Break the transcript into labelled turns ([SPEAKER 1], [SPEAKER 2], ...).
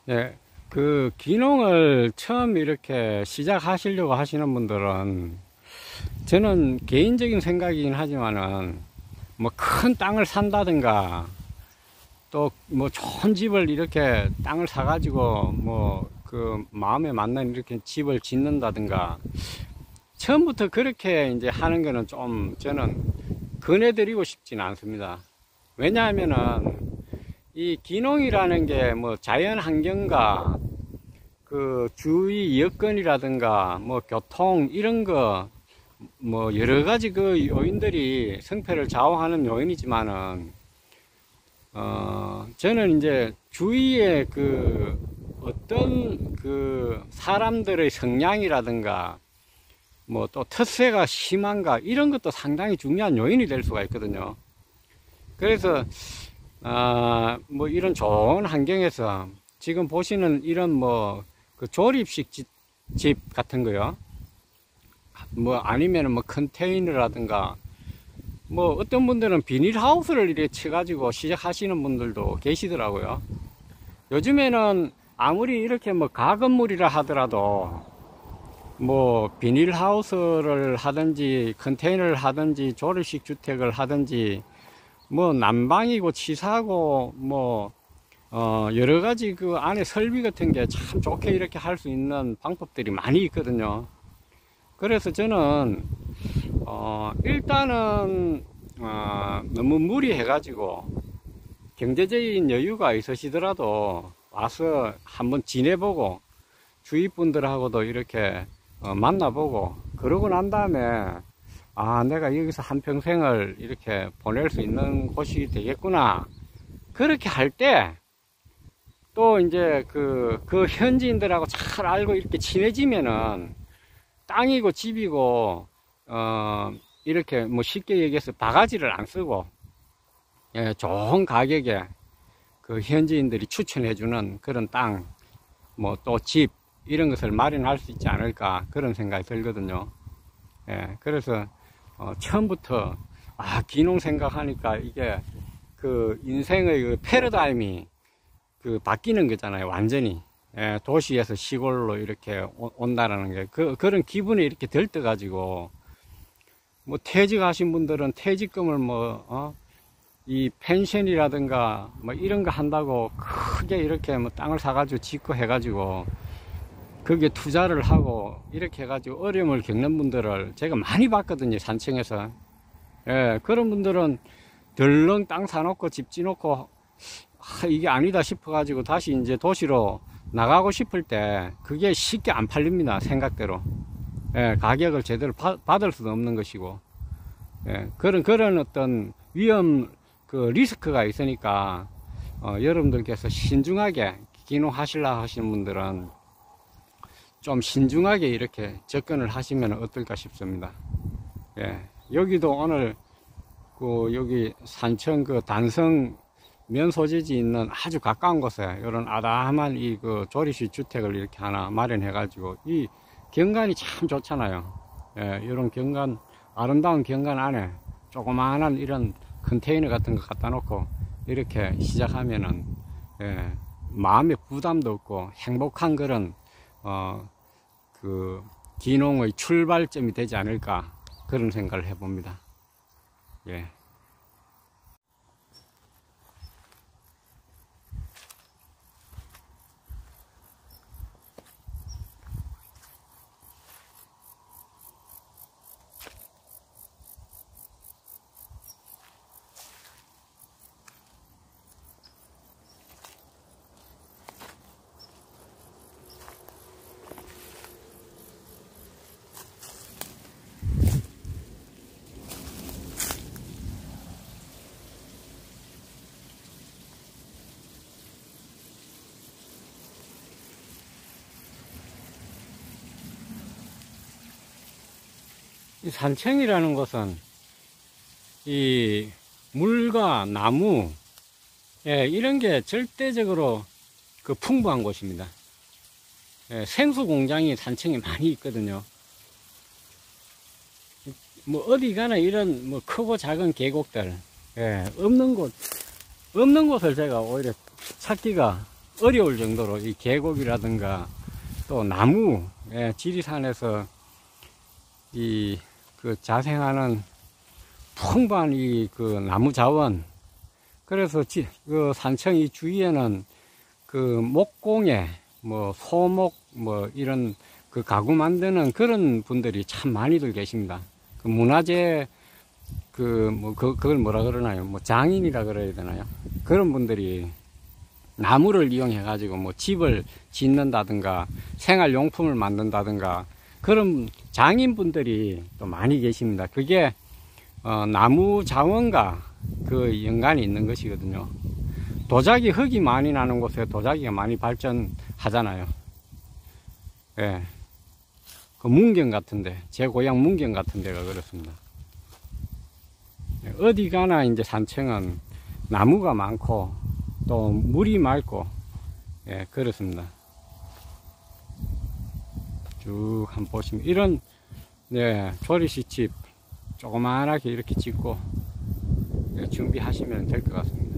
[SPEAKER 1] 예, 그 귀농을 처음 이렇게 시작하시려고 하시는 분들은 저는 개인적인 생각이긴 하지만은 뭐 큰 땅을 산다든가 또 뭐 좋은 집을 이렇게 땅을 사가지고 뭐 그 마음에 맞는 이렇게 집을 짓는다든가 처음부터 그렇게 이제 하는 거는 좀 저는 권해드리고 싶지는 않습니다. 왜냐하면은 이 귀농이라는 게 뭐 자연 환경과 그 주위 여건이라든가 뭐 교통 이런 거 뭐 여러 가지 그 요인들이 성패를 좌우하는 요인이지만은 저는 이제 주위에 그 어떤 그 사람들의 성향이라든가 뭐 또 텃세가 심한가 이런 것도 상당히 중요한 요인이 될 수가 있거든요. 그래서 뭐 이런 좋은 환경에서 지금 보시는 이런 뭐 그 조립식 집 같은 거요. 뭐 아니면은 뭐 컨테이너라든가 뭐 어떤 분들은 비닐하우스를 이렇게 쳐가지고 시작하시는 분들도 계시더라고요. 요즘에는 아무리 이렇게 뭐 가건물이라 하더라도 뭐 비닐하우스를 하든지 컨테이너를 하든지 조립식 주택을 하든지 뭐 난방이고 치사하고 뭐 여러 가지 그 안에 설비 같은 게 참 좋게 이렇게 할 수 있는 방법들이 많이 있거든요. 그래서 저는 일단은 너무 무리해가지고 경제적인 여유가 있으시더라도 와서 한번 지내보고 주위 분들하고도 이렇게 만나보고 그러고 난 다음에 내가 여기서 한평생을 이렇게 보낼 수 있는 곳이 되겠구나. 그렇게 할 때 또 이제 그 현지인들하고 잘 알고 이렇게 친해지면은 땅이고 집이고, 이렇게 뭐 쉽게 얘기해서 바가지를 안 쓰고, 예, 좋은 가격에 그 현지인들이 추천해주는 그런 땅, 뭐 또 집, 이런 것을 마련할 수 있지 않을까 그런 생각이 들거든요. 예, 그래서 처음부터 귀농 생각하니까 이게 그 인생의 그 패러다임이 그 바뀌는 거잖아요, 완전히. 예, 도시에서 시골로 이렇게 온다라는 게 그런 기분이 이렇게 들떠가지고 뭐 퇴직하신 분들은 퇴직금을 뭐 이 펜션이라든가 뭐 이런 거 한다고 크게 이렇게 뭐 땅을 사가지고 짓고 해가지고 거기에 투자를 하고 이렇게 해가지고 어려움을 겪는 분들을 제가 많이 봤거든요, 산청에서. 예, 그런 분들은 덜렁 땅 사놓고 집 지놓고 이게 아니다 싶어가지고 다시 이제 도시로 나가고 싶을 때 그게 쉽게 안 팔립니다, 생각대로. 예, 가격을 제대로 받을 수도 없는 것이고. 예, 그런 어떤 위험, 그 리스크가 있으니까 여러분들께서 신중하게 귀농하시려 하시는 분들은 좀 신중하게 이렇게 접근을 하시면 어떨까 싶습니다. 예, 여기도 오늘 여기 산청 그 단성 면소재지 있는 아주 가까운 곳에 이런 아담한 이 그 조립식 주택을 이렇게 하나 마련해 가지고 이 경관이 참 좋잖아요. 예, 이런 경관, 아름다운 경관 안에 조그마한 이런 컨테이너 같은 거 갖다 놓고 이렇게 시작하면은 예, 마음의 부담도 없고 행복한 그런 그 귀농의 출발점이 되지 않을까 그런 생각을 해봅니다. 예. 이 산청이라는 곳은 이 물과 나무, 예, 이런 게 절대적으로 그 풍부한 곳입니다. 예, 생수 공장이 산청에 많이 있거든요. 뭐 어디 가나 이런 뭐 크고 작은 계곡들, 예, 없는 곳을 제가 오히려 찾기가 어려울 정도로 이 계곡이라든가 또 나무, 예, 지리산에서 이 그 자생하는 풍부한 이 그 나무 자원, 그래서 그 산청 이 주위에는 그 목공예, 뭐 소목, 뭐 이런 그 가구 만드는 그런 분들이 참 많이들 계십니다. 그 문화재 그걸 뭐라 그러나요? 뭐 장인이라 그래야 되나요? 그런 분들이 나무를 이용해 가지고 뭐 집을 짓는다든가 생활용품을 만든다든가 그런 장인분들이 또 많이 계십니다. 그게 나무 자원과 그 연관이 있는 것이거든요. 도자기 흙이 많이 나는 곳에 도자기가 많이 발전하잖아요. 예. 그 문경 같은데, 제 고향 문경 같은 데가 그렇습니다. 어디 가나 이제 산청은 나무가 많고 또 물이 맑고, 예, 그렇습니다. 쭉 한번 보시면 이런, 네, 조리식 집 조그만하게 이렇게 짓고, 예, 준비하시면 될 것 같습니다.